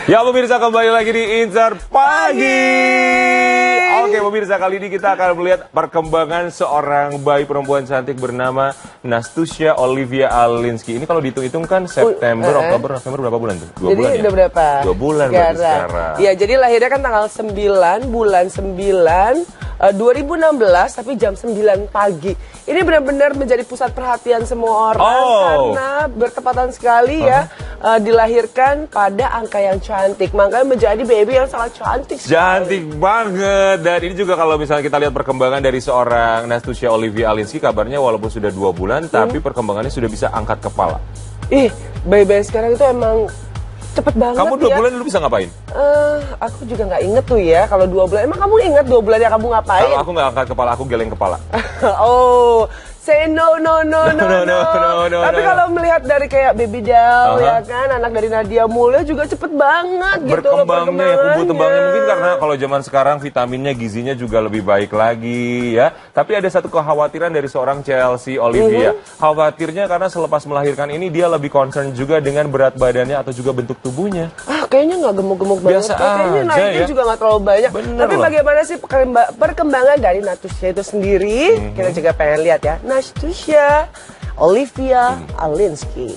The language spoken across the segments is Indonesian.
Ya pemirsa, kembali lagi di Insider Pagi. Oke pemirsa, kali ini kita akan melihat perkembangan seorang bayi perempuan cantik bernama Nastusha Olivia Alinsky. Ini kalau dihitung-hitung kan September, Oktober, November berapa bulan tuh? 2 jadi bulan ya? udah berapa? 2 bulan berarti sekarang. Iya, jadi lahirnya kan tanggal 9 bulan 9 2016, tapi jam 9 pagi. Ini benar-benar menjadi pusat perhatian semua orang karena bertepatan sekali ya dilahirkan pada angka yang cantik. Makanya menjadi baby yang sangat cantik sekali. Cantik banget. Dan ini juga kalau misalnya kita lihat perkembangan dari seorang Nastusha Olivia Alinsky, kabarnya walaupun sudah 2 bulan, tapi perkembangannya sudah bisa angkat kepala. Ih, bayi-bayi sekarang itu emang cepet banget. Kamu 2 bulan dulu bisa ngapain? Aku juga nggak inget tuh ya kalau 2 bulan. Emang kamu inget 2 bulan yang kamu ngapain? Kalau aku nggak angkat kepala, aku geleng kepala. Oh, say no. Tapi kalau melihat dari kayak Baby Doll ya kan, anak dari Nadia Mulya juga cepet banget gitu. Berkembangnya ya, tumbuh kembangnya. Mungkin karena kalau zaman sekarang vitaminnya, gizinya juga lebih baik lagi ya. Tapi ada satu kekhawatiran dari seorang Chelsea Olivia. Khawatirnya karena selepas melahirkan ini dia lebih concern juga dengan berat badannya atau juga bentuk tubuhnya. Kayaknya nggak gemuk-gemuk banget. Biasa Kayaknya aja naiknya ya. juga nggak terlalu banyak. Bener Tapi loh. bagaimana sih perkembangan dari Nastusha itu sendiri? Kita juga pengen lihat ya. Nastusha Olivia Alinsky.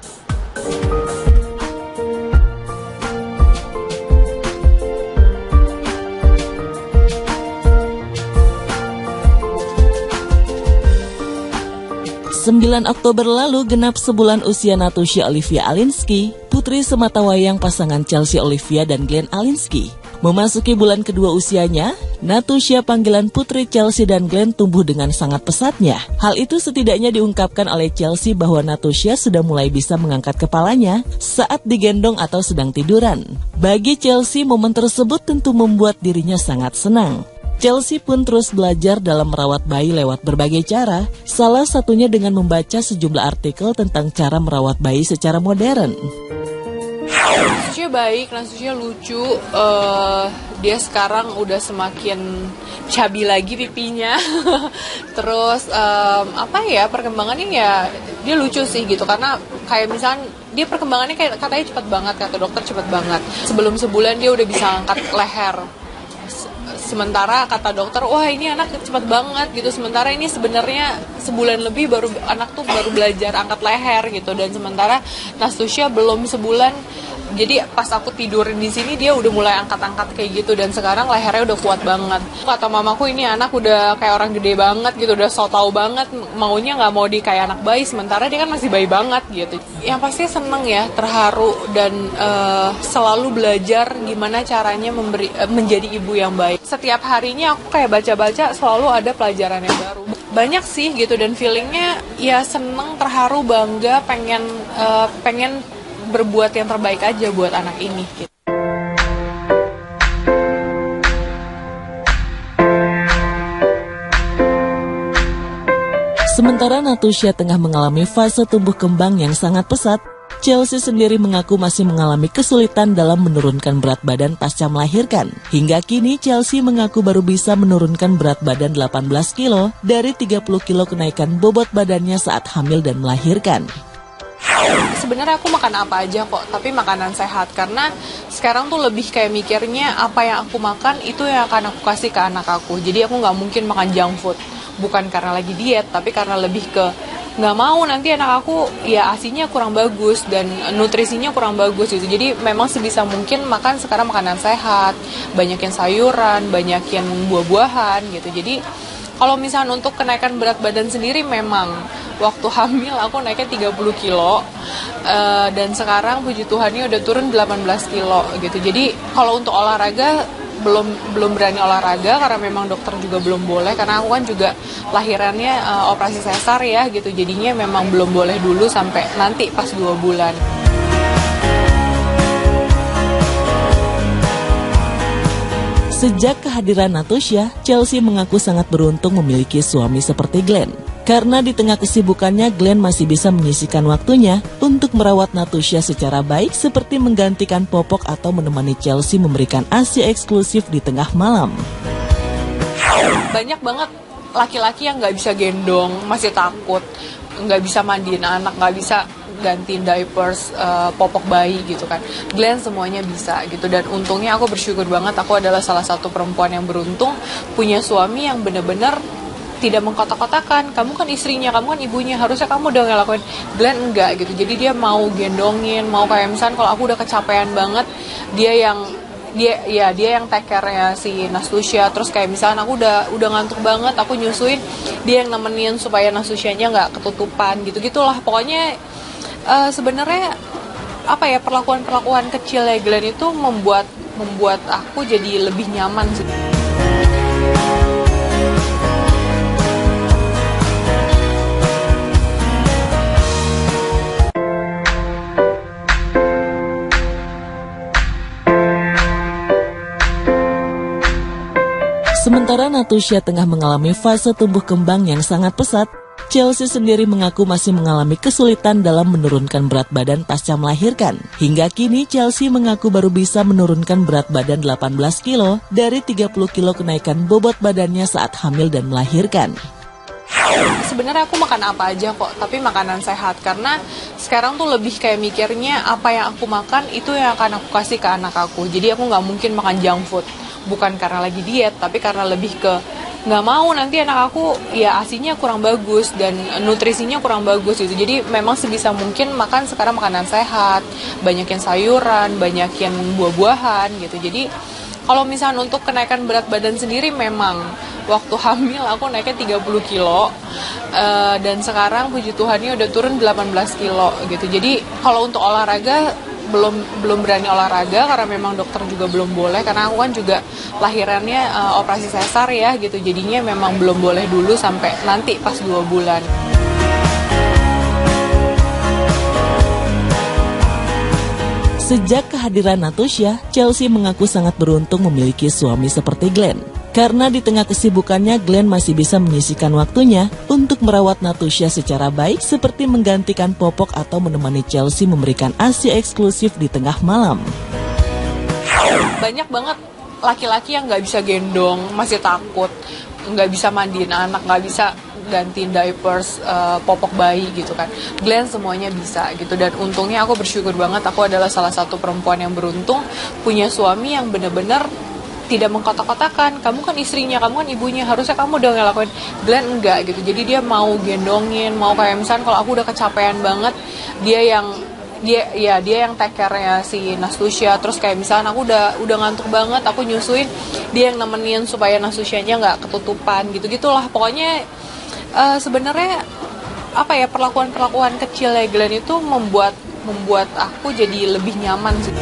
Sembilan Oktober lalu genap sebulan usia Nastusha Olivia Alinsky, putri sematawayang pasangan Chelsea Olivia dan Glenn Alinsky. Memasuki bulan kedua usianya, Nastusha panggilan putri Chelsea dan Glenn tumbuh dengan sangat pesatnya. Hal itu setidaknya diungkapkan oleh Chelsea bahwa Nastusha sudah mulai bisa mengangkat kepalanya saat digendong atau sedang tiduran. Bagi Chelsea, momen tersebut tentu membuat dirinya sangat senang. Chelsea pun terus belajar dalam merawat bayi lewat berbagai cara, salah satunya dengan membaca sejumlah artikel tentang cara merawat bayi secara modern. Nastusha baik, Nastusha lucu, dia sekarang udah semakin cabi lagi pipinya. Terus perkembangannya ya dia lucu sih gitu, karena kayak misalnya dia perkembangannya kayak katanya cepat banget, kata dokter cepat banget. Sebelum sebulan dia udah bisa angkat leher. Sementara kata dokter, wah ini anak cepat banget gitu. Sementara ini sebenarnya sebulan lebih baru anak tuh baru belajar angkat leher gitu. Dan sementara Nastusha belum sebulan. Jadi pas aku tidurin di sini dia udah mulai angkat-angkat kayak gitu, dan sekarang lehernya udah kuat banget. Kata mamaku ini anak udah kayak orang gede banget gitu, udah so tau banget, maunya nggak mau di kayak anak bayi, sementara dia kan masih bayi banget gitu. Yang pasti seneng ya, terharu, dan selalu belajar gimana caranya menjadi ibu yang baik. Setiap harinya aku kayak baca-baca selalu ada pelajaran yang baru. Banyak sih gitu, dan feelingnya ya seneng, terharu, bangga, pengen berbuat yang terbaik aja buat anak ini gitu. Sementara Nastusha tengah mengalami fase tumbuh kembang yang sangat pesat, Chelsea sendiri mengaku masih mengalami kesulitan dalam menurunkan berat badan pasca melahirkan. Hingga kini Chelsea mengaku baru bisa menurunkan berat badan 18 kilo dari 30 kilo kenaikan bobot badannya saat hamil dan melahirkan. Sebenarnya aku makan apa aja kok, tapi makanan sehat, karena sekarang tuh lebih kayak mikirnya apa yang aku makan itu yang akan aku kasih ke anak aku. Jadi aku nggak mungkin makan junk food, bukan karena lagi diet, tapi karena lebih ke nggak mau nanti anak aku ya asinya kurang bagus dan nutrisinya kurang bagus gitu. Jadi memang sebisa mungkin makan sekarang makanan sehat, banyakin sayuran, banyakin buah-buahan gitu. Jadi kalau misalnya untuk kenaikan berat badan sendiri, memang waktu hamil aku naiknya 30 kilo dan sekarang puji Tuhannya udah turun 18 kilo gitu. Jadi kalau untuk olahraga belum berani olahraga karena memang dokter juga belum boleh, karena aku kan juga lahirannya operasi sesar ya gitu. Jadinya memang belum boleh dulu sampai nanti pas 2 bulan. Sejak kehadiran Nastusha, Chelsea mengaku sangat beruntung memiliki suami seperti Glenn. Karena di tengah kesibukannya, Glenn masih bisa menyisihkan waktunya untuk merawat Nastusha secara baik, seperti menggantikan popok atau menemani Chelsea memberikan ASI eksklusif di tengah malam. Banyak banget laki-laki yang nggak bisa gendong, masih takut, nggak bisa mandiin anak, nggak gantiin diapers, popok bayi gitu kan. Glenn semuanya bisa gitu, dan untungnya aku bersyukur banget aku adalah salah satu perempuan yang beruntung punya suami yang bener-bener tidak mengkotak-kotakan. Kamu kan istrinya, kamu kan ibunya, harusnya kamu udah ngelakuin. Glenn enggak gitu, jadi dia mau gendongin, mau kayak misalnya kalau aku udah kecapean banget, dia yang take care-nya si Nastusya. Terus kayak misalnya aku udah ngantuk banget, aku nyusuin, dia yang nemenin supaya Nastusyanya nggak ketutupan gitu-gitulah. Pokoknya sebenarnya apa ya, perlakuan kecilnya Glenn itu membuat aku jadi lebih nyaman sih. Sementara Natusya tengah mengalami fase tumbuh kembang yang sangat pesat, Chelsea sendiri mengaku masih mengalami kesulitan dalam menurunkan berat badan pasca melahirkan. Hingga kini Chelsea mengaku baru bisa menurunkan berat badan 18 kilo dari 30 kilo kenaikan bobot badannya saat hamil dan melahirkan. Sebenarnya aku makan apa aja kok, tapi makanan sehat, karena sekarang tuh lebih kayak mikirnya apa yang aku makan itu yang akan aku kasih ke anak aku. Jadi aku nggak mungkin makan junk food, bukan karena lagi diet, tapi karena lebih ke nggak mau nanti anak aku ya asinya kurang bagus dan nutrisinya kurang bagus gitu. Jadi memang sebisa mungkin makan sekarang makanan sehat, banyakin sayuran, banyakin buah-buahan gitu. Jadi kalau misalnya untuk kenaikan berat badan sendiri, memang waktu hamil aku naiknya 30 kilo dan sekarang puji Tuhannya udah turun 18 kilo gitu. Jadi kalau untuk olahraga belum berani olahraga karena memang dokter juga belum boleh, karena aku kan juga lahirannya operasi sesar ya gitu. Jadinya memang belum boleh dulu sampai nanti pas 2 bulan. Sejak kehadiran Natusya, Chelsea mengaku sangat beruntung memiliki suami seperti Glenn. Karena di tengah kesibukannya, Glenn masih bisa menyisihkan waktunya untuk merawat Natusya secara baik, seperti menggantikan popok atau menemani Chelsea memberikan ASI eksklusif di tengah malam. Banyak banget laki-laki yang nggak bisa gendong, masih takut, nggak bisa mandiin anak, nggak bisa gantiin diapers, popok bayi gitu kan. Glenn semuanya bisa gitu, dan untungnya aku bersyukur banget aku adalah salah satu perempuan yang beruntung punya suami yang bener-bener tidak mengkotak-kotakan. Kamu kan istrinya, kamu kan ibunya, harusnya kamu udah ngelakuin. Glenn enggak gitu, jadi dia mau gendongin, mau kayak misalnya kalau aku udah kecapean banget, dia yang take care-nya si Nastusya. Terus kayak misalnya aku udah ngantuk banget, aku nyusuin, dia yang nemenin supaya Nastusyanya nggak ketutupan gitu-gitulah. Pokoknya sebenarnya apa ya, perlakuan kecilnya Glenn itu membuat aku jadi lebih nyaman sih.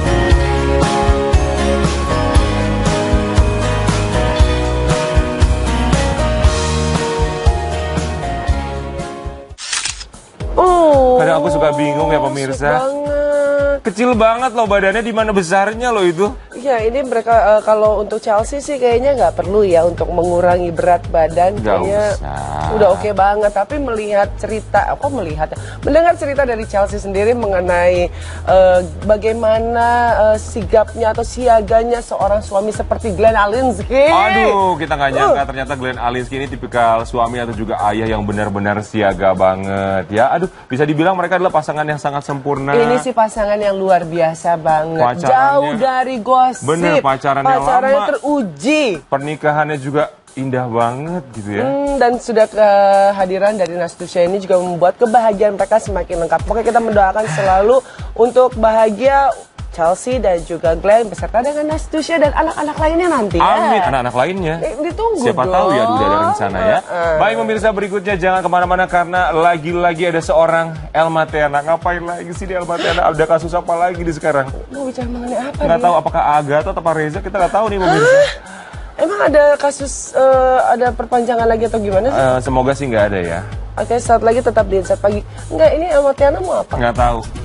Kadang aku suka bingung ya pemirsa. Kecil banget loh badannya, di mana besarnya loh itu? Ya ini mereka kalau untuk Chelsea sih kayaknya nggak perlu ya untuk mengurangi berat badan. Kayaknya udah oke banget. Tapi mendengar cerita dari Chelsea sendiri mengenai bagaimana sigapnya atau siaganya seorang suami seperti Glenn Alinsky. Aduh, kita nggak nyangka ternyata Glenn Alinsky ini tipikal suami atau juga ayah yang benar-benar siaga banget ya. Aduh, bisa dibilang mereka adalah pasangan yang sangat sempurna. Ini sih pasangan yang luar biasa banget. Jauh dari gosip. Bener, pacarannya lama, teruji. Pernikahannya juga indah banget gitu ya. Dan sudah kehadiran dari Nastusya ini juga membuat kebahagiaan mereka semakin lengkap. Pokoknya kita mendoakan selalu untuk bahagia Chelsea dan juga Glenn beserta dengan Nastusya dan anak-anak lainnya nanti ya. Amin, anak-anak lainnya. Ditunggu siapa dong. tahu ya udah ada rencana ya. Baik pemirsa, berikutnya jangan kemana-mana karena lagi-lagi ada seorang Elma Theana. Ngapain lagi sih di Elma Theana? Ada kasus apa lagi di sekarang? Mau bicara mengenai apa? Nggak tahu apakah Agatha atau Pak Reza, kita nggak tahu nih pemirsa. Emang ada kasus, ada perpanjangan lagi atau gimana sih? Semoga sih nggak ada ya. Oke, saat lagi tetap di Insight Pagi. Enggak, ini Elma Theana mau apa? Nggak tahu.